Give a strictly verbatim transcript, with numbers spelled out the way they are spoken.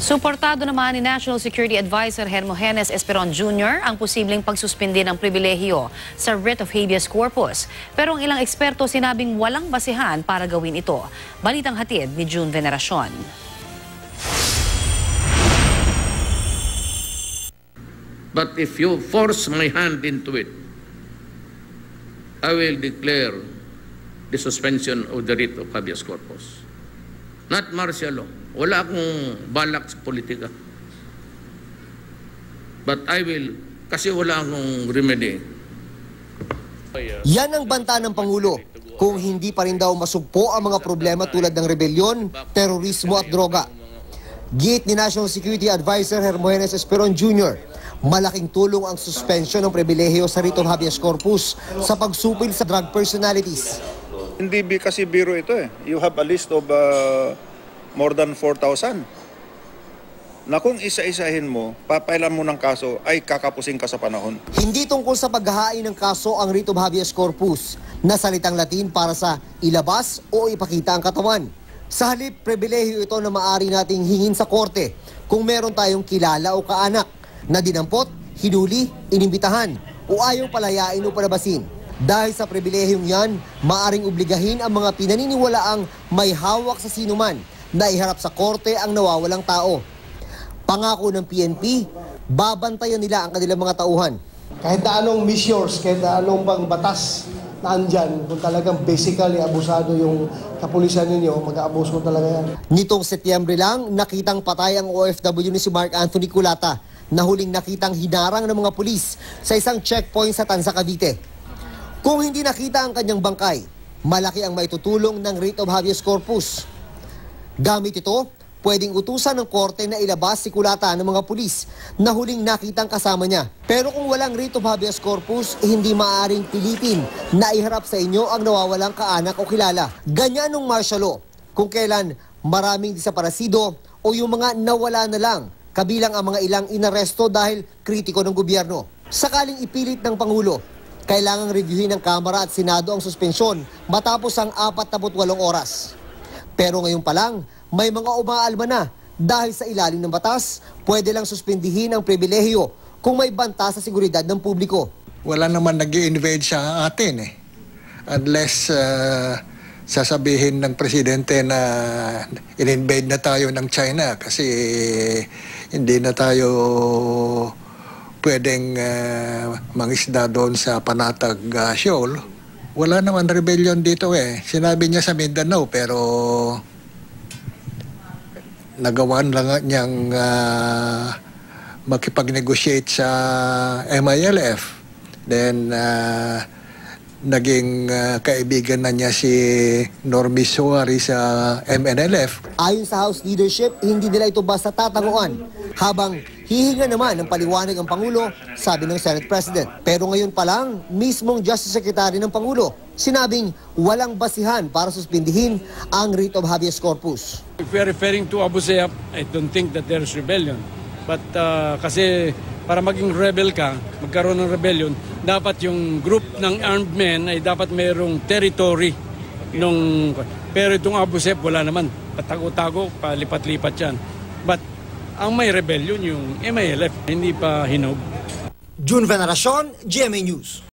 Suportado naman ni National Security Advisor Esperon Junior ang posibleng pagsuspinde ng pribilehiyo sa Writ of Habeas Corpus. Pero ang ilang eksperto sinabing walang basihan para gawin ito. Balitang hatid ni June Veneracion. But if you force my hand into it, I will declare the suspension of the Writ of Habeas Corpus. Not martial law. Wala akong balak sa politika. But I will, kasi wala akong remedy. Yan ang banta ng Pangulo. Kung hindi pa rin daw masugpo ang mga problema tulad ng rebelyon, terorismo at droga. Git ni National Security Advisor Esperon Junior, malaking tulong ang suspension ng pribilehiyo sa Writ of Habeas Corpus sa pagsupil sa drug personalities. Hindi kasi biro ito eh. You have a list of uh, more than four thousand. Na kung isa-isahin mo, papailan mo ng kaso, ay kakapusing ka sa panahon. Hindi tungkol sa paghahain ng kaso ang Writ of Habeas Corpus, na salitang Latin para sa ilabas o ipakita ang katawan. Sa halip, pribilehiyo ito na maaari nating hingin sa korte kung meron tayong kilala o kaanak na dinampot, hinuli, inimbitahan o ayaw palayain o palabasin. Dahil sa pribilehiyong yan, maaring obligahin ang mga pinaniniwalaang may hawak sa sinuman na iharap sa korte ang nawawalang tao. Pangako ng P N P, babantayan nila ang kanilang mga tauhan. Kahit na anong measures, kahit na anong bang batas na andyan, kung talagang basically abusado yung kapulisan ninyo, mag-aabuso talaga yan. Nitong Setyembre lang, nakitang patay ang O F W ni si Mark Anthony Culata na huling nakitang hinarang ng mga pulis sa isang checkpoint sa Tanza, Cavite. Kung hindi nakita ang kanyang bangkay, malaki ang maitutulong ng Writ of Habeas Corpus. Gamit ito, pwedeng utusan ng korte na ilabas si Culata ng mga pulis na huling nakitang kasama niya. Pero kung walang Writ of Habeas Corpus, eh, hindi maaaring pilitin na iharap sa inyo ang nawawalang kaanak o kilala. Ganyan ng martial law, kung kailan maraming desaparecido o yung mga nawala na lang, kabilang ang mga ilang inaresto dahil kritiko ng gobyerno. Sakaling ipilit ng Pangulo, kailangang reviewin ng Kamara at Senado ang suspensyon matapos ang apat na walong oras. Pero ngayon pa lang, may mga umaalma na dahil sa ilalim ng batas, pwede lang suspindihin ang pribilehiyo kung may banta sa seguridad ng publiko. Wala naman nag-i-invade sa atin eh. Unless uh, sasabihin ng presidente na in-invade na tayo ng China kasi hindi na tayo pwedeng uh, mangisda doon sa Panatag uh, Shoal. Wala naman rebellion dito eh. Sinabi niya sa Mindanao pero nagawan lang niyang uh, makipag-negotiate sa M I L F. Then uh, naging uh, kaibigan na niya si Normie Suari sa M N L F. Ayon sa House leadership, hindi nila ito basta tatanguan. Habang hihinga naman ng paliwanag ang Pangulo, sabi ng Senate President. Pero ngayon pa lang, mismong Justice Secretary ng Pangulo, sinabing walang basihan para suspindihin ang Writ of Habeas Corpus. If we are referring to Abu Sayyaf, I don't think that there is rebellion. But uh, kasi para maging rebel ka, magkaroon ng rebellion, dapat yung group ng armed men ay dapat mayroong territory. Nung, pero itong Abu Sayyaf, wala naman. Patago-tago, palipat-lipat yan. But ang may rebellion yung M I L F, hindi pa hinog. June Veneracion, G M A News.